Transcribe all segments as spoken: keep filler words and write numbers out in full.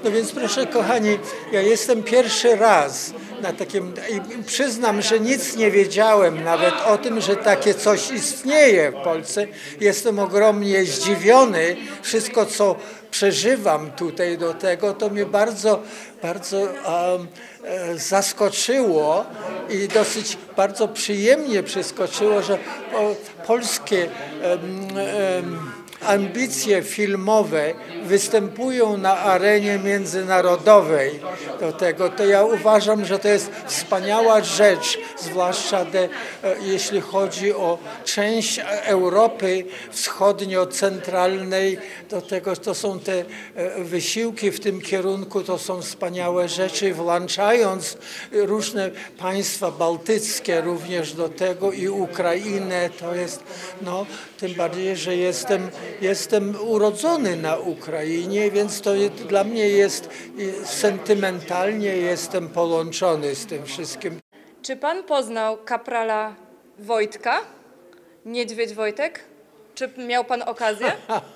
No więc proszę kochani, ja jestem pierwszy raz na takim, i przyznam, że nic nie wiedziałem nawet o tym, że takie coś istnieje w Polsce. Jestem ogromnie zdziwiony. Wszystko, co przeżywam tutaj do tego, to mnie bardzo, bardzo um, e, zaskoczyło i dosyć bardzo przyjemnie przeskoczyło, że o, polskie um, um, ambicje filmowe występują na arenie międzynarodowej do tego, to ja uważam, że to jest wspaniała rzecz, zwłaszcza de, jeśli chodzi o część Europy wschodnio-centralnej, do tego to są te wysiłki w tym kierunku, to są wspaniałe rzeczy, włączając różne państwa bałtyckie również do tego i Ukrainę, to jest, no, tym bardziej, że jestem Jestem urodzony na Ukrainie, więc to jest, dla mnie jest sentymentalnie jestem połączony z tym wszystkim. Czy pan poznał kaprala Wojtka? Niedźwiedź Wojtek? Czy miał pan okazję?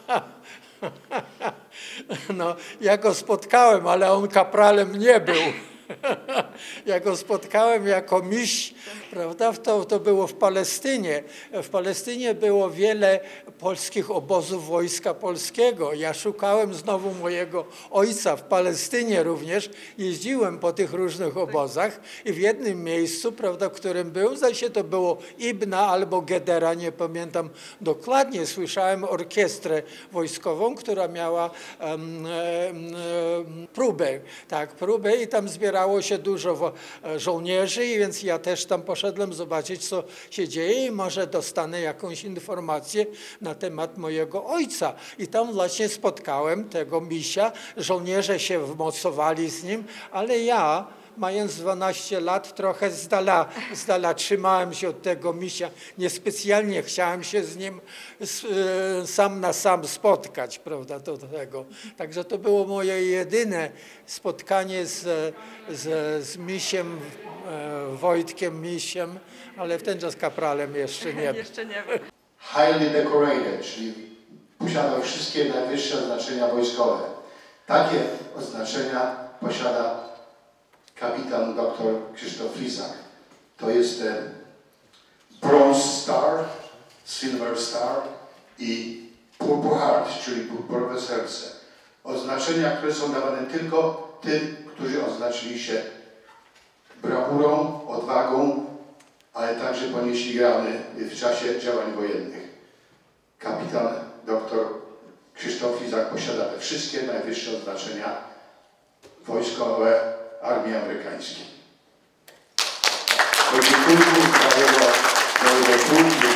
No, ja go spotkałem, ale on kapralem nie był. Ja go spotkałem jako miś, prawda? To, to było w Palestynie. W Palestynie było wiele polskich obozów Wojska Polskiego. Ja szukałem znowu mojego ojca w Palestynie również. Jeździłem po tych różnych obozach i w jednym miejscu, prawda, w którym był, zdaje się to było Ibna albo Gedera, nie pamiętam dokładnie. Słyszałem orkiestrę wojskową, która miała um, um, próbę, tak, próbę i tam zbierała Zbierało się dużo żołnierzy, więc ja też tam poszedłem zobaczyć, co się dzieje i może dostanę jakąś informację na temat mojego ojca. I tam właśnie spotkałem tego misia, żołnierze się wmocowali z nim, ale ja, mając dwanaście lat, trochę z dala, z dala trzymałem się od tego misia. Niespecjalnie chciałem się z nim sam na sam spotkać, prawda, do tego. Także to było moje jedyne spotkanie z, z, z misiem, Wojtkiem Misiem, ale w ten czas kapralem jeszcze nie był. Jeszcze nie był. Highly decorated, czyli posiadał wszystkie najwyższe oznaczenia wojskowe. Takie oznaczenia posiada kapitan doktor Krzysztof Lizak. To jest Bronze Star, Silver Star i Purple Heart, czyli purpurowe serce. Oznaczenia, które są dawane tylko tym, którzy oznaczyli się brawurą, odwagą, ale także ponieśli rany w czasie działań wojennych. Kapitan doktor Krzysztof Lizak posiada te wszystkie najwyższe oznaczenia wojskowe Armii Amerykańskiej. Dziękuję za